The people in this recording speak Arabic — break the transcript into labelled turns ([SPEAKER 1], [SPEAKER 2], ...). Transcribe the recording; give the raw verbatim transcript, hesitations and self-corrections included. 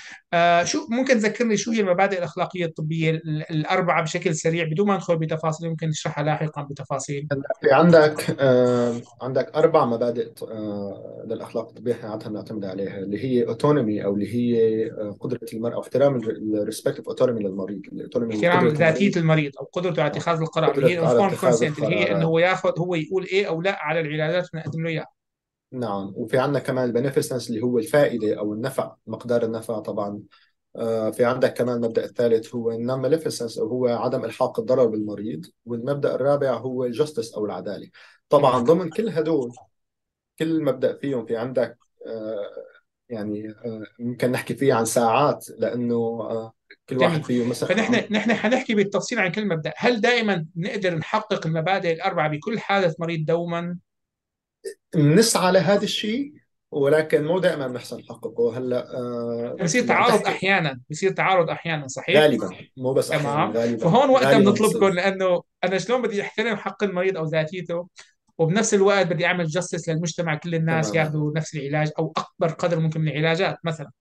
[SPEAKER 1] آه شو ممكن تذكرني شو هي المبادئ الأخلاقية الطبية ال- الأربعة بشكل سريع بدون ما ندخل بتفاصيل، ممكن نشرحها لاحقا بتفاصيل.
[SPEAKER 2] هلا في عندك آه عندك اربع مبادئ آه للاخلاق الطبيه احنا عاده بنعتمد عليها، اللي هي اوتونومي، او اللي هي آه قدره المرء، او احترام الريسبكت اوف اوتونومي للمريض. الاوتونومي هو
[SPEAKER 1] احترام
[SPEAKER 2] قدره
[SPEAKER 1] ذاتية
[SPEAKER 2] المريض.
[SPEAKER 1] المريض أو قدرته على
[SPEAKER 2] آه
[SPEAKER 1] اتخاذ القرار، اللي هي
[SPEAKER 2] قدرة على
[SPEAKER 1] الانفورmed
[SPEAKER 2] اتخاذ
[SPEAKER 1] كونسنت، اللي هي انه
[SPEAKER 2] القرارات.
[SPEAKER 1] هو ياخذ، هو يقول ايه او لا على العلاجات اللي نقدم له اياها.
[SPEAKER 2] نعم. وفي عندنا كمان البنفيسنس، اللي هو الفائده او النفع، مقدار النفع طبعا. آه في عندك كمان المبدا الثالث هو النون ماليفيسنس، او هو عدم الحاق الضرر بالمريض. والمبدا الرابع هو الجستس او العداله. طبعا
[SPEAKER 1] تمام.
[SPEAKER 2] ضمن كل هدول، كل مبدأ فيهم في عندك آه، يعني آه، ممكن نحكي فيه عن ساعات، لأنه آه، كل واحد
[SPEAKER 1] جميل.
[SPEAKER 2] فيه مثلا
[SPEAKER 1] فنحن
[SPEAKER 2] عن-
[SPEAKER 1] نحن حنحكي بالتفصيل عن كل مبدأ. هل دائما نقدر نحقق المبادئ الأربعة بكل حالة مريض دوما؟
[SPEAKER 2] بنسعى لهذا الشيء، ولكن مو دائما بنحسن نحققه. هلا آه،
[SPEAKER 1] بصير
[SPEAKER 2] إذا عم
[SPEAKER 1] تعارض
[SPEAKER 2] تحكي
[SPEAKER 1] أحيانا، بصير تعارض أحيانا، صحيح؟
[SPEAKER 2] غالبا، مو بس أحيانا،
[SPEAKER 1] تمام.
[SPEAKER 2] غالبا
[SPEAKER 1] فهون وقتها
[SPEAKER 2] غالبا
[SPEAKER 1] بنطلبكم،
[SPEAKER 2] بصير.
[SPEAKER 1] لأنه أنا شلون بدي أحترم حق المريض أو ذاتيته، وبنفس الوقت بدي أعمل جستس للمجتمع، كل الناس
[SPEAKER 2] تماما.
[SPEAKER 1] ياخذوا نفس العلاج أو أكبر قدر ممكن من العلاجات مثلا.